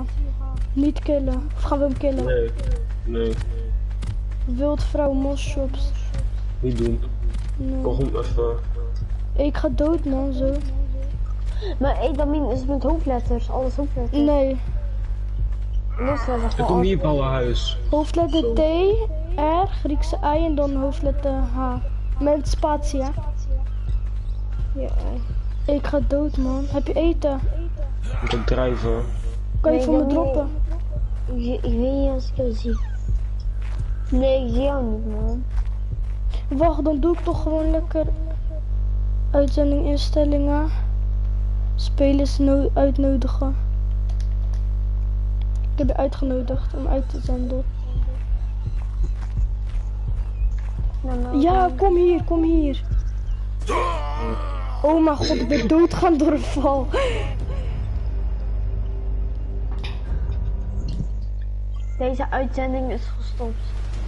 Niet killen. Of gaan we hem killen? Nee. Nee. Wildvrouw mosshops. Niet doen. Nee. Kom gewoon even. Ik ga dood man, zo. Maar Edamin is met hoofdletters, alles hoofdletters. Nee. Losletters Ik kom gewoon. hier bouwen huis. Hoofdletter T, R, Griekse I en dan hoofdletter H. Met spatie, hè? Ja. Ik ga dood man. Heb je eten? Ik moet drijven. Kan je Nee, voor me dan droppen? Ik weet niet als ik jou zie. Nee, ik zie jou niet, man. Wacht, dan doe ik toch gewoon lekker uitzending instellingen. Spelers uitnodigen. Ik heb je uitgenodigd om uit te zenden. Nou, Ja, kom hier, kom hier. Oh mijn god, ik ben doodgaan door een val. Deze uitzending is gestopt.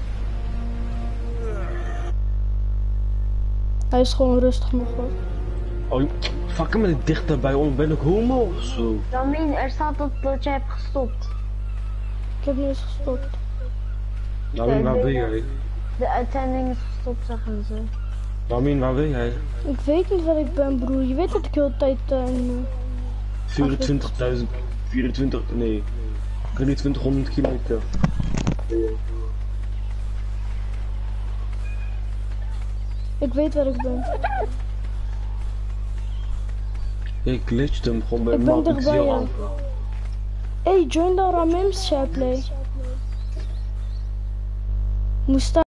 Hij is gewoon rustig nog hoor. Oh, fuck hem met dichter bij ons. Ben ik homo of zo? Damin, er staat dat je hebt gestopt. Ik heb niet eens gestopt. Namin, waar ben jij? De uitzending is gestopt, zeggen ze. Namin, waar ben jij? Ik weet niet waar ik ben broer. Je weet dat ik heel de tijd 24.000, 2300 kilometer. Ik weet waar ik ben. Ik glitcht hem gewoon bij Ik ben Mark. Ik dichtbij zie jou. al. Hey, join the Ramim's Shareplay. Moest